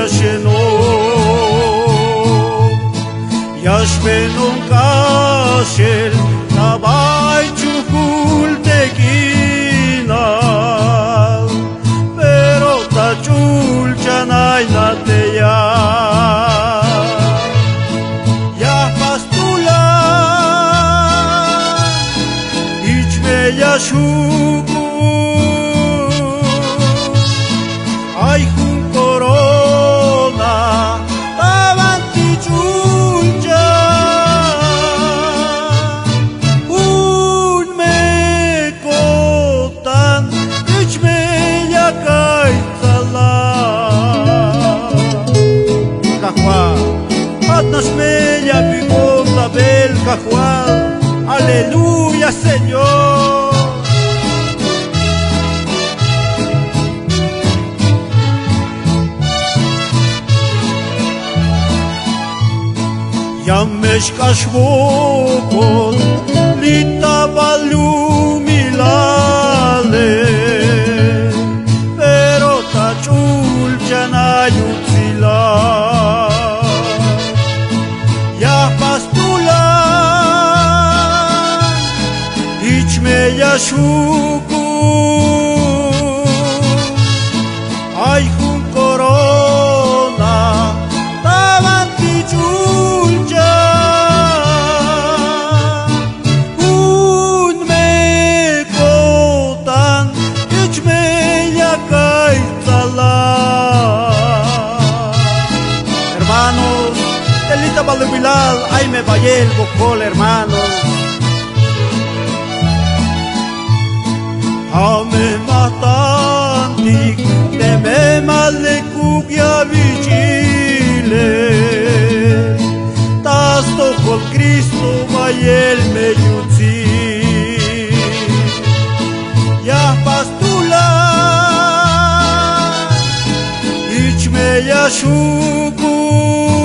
sheno Yashpenun kashel Tabay chukul tekinal Pero tachul chanay nateya Yah pastulan Ichme yashuku Ay jun corona Tabanti chulcha Un me kotan Ichme yakay tala Kahua Atnas me ya picota bel kahua Aleluya Señor Yamesh kashvokon litabalu milale Pero tachul chanayutzila Yah pastulan ichme yashuku Ay jun corona tabanti chulcha Un me kotan ichme yakay tala Hermanos, delita balubilal, ay me vaya el bocol, hermanos Ame matantik, teme malekuk ya vigile Tasto col Cristo mayel me yutzi Ya pastula ichme yashuku